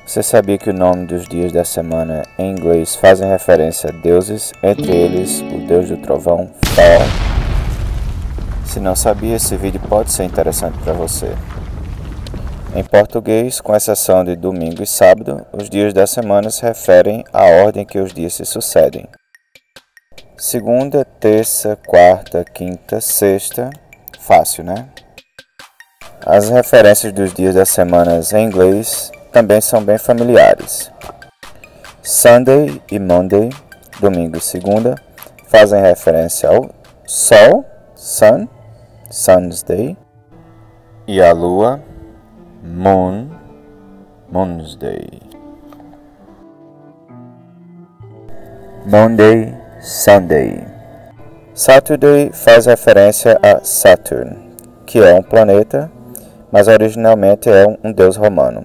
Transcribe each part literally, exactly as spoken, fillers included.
Você sabia que o nome dos dias da semana em inglês fazem referência a deuses, entre eles o deus do trovão, Thor? Se não sabia, esse vídeo pode ser interessante para você. Em português, com exceção de domingo e sábado, os dias da semana se referem à ordem que os dias se sucedem. Segunda, terça, quarta, quinta, sexta. Fácil, né? As referências dos dias das semanas em inglês também são bem familiares. Sunday e Monday, domingo e segunda, fazem referência ao sol, sun, sun's day, e à lua, moon, moon's day. Monday, Sunday. Saturday faz referência a Saturn, que é um planeta, mas originalmente é um deus romano.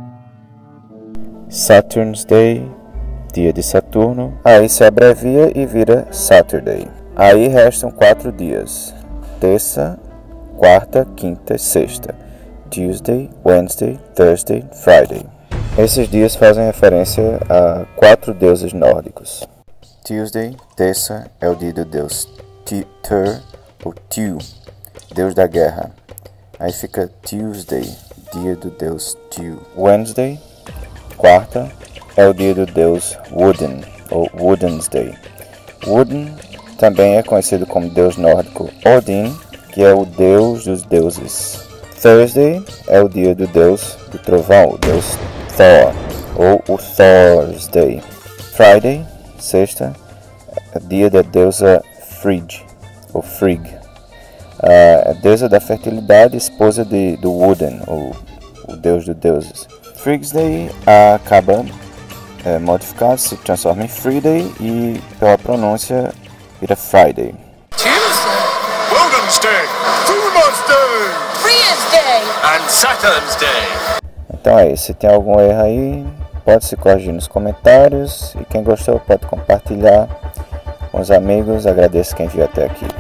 Saturn's Day, dia de Saturno, aí se abrevia e vira Saturday. Aí restam quatro dias: terça, quarta, quinta e sexta. Tuesday, Wednesday, Thursday, Friday. Esses dias fazem referência a quatro deuses nórdicos. Tuesday, terça, é o dia do deus Tyr, ou Tyr, deus da guerra. Aí fica Tuesday, dia do deus Tyr. Wednesday, quarta, é o dia do deus Woden, ou Woden's Day. Woden também é conhecido como deus nórdico Odin, que é o deus dos deuses. Thursday é o dia do deus do trovão, o deus Thor, ou o Thor's Day. Friday, sexta, é dia da deusa Frigg, ou Frigg, a deusa da fertilidade, esposa de, do Woden, ou o deus dos deuses. Frigg's Day acaba é, modificado, se transforma em Friday e pela pronúncia vira Friday. Tuesday, Woden's Day, Thuman's Day, Frigg's Day and Saturn's Day. Então é isso, se tem algum erro aí, pode se corrigir nos comentários, e quem gostou pode compartilhar com os amigos. Agradeço quem viu até aqui.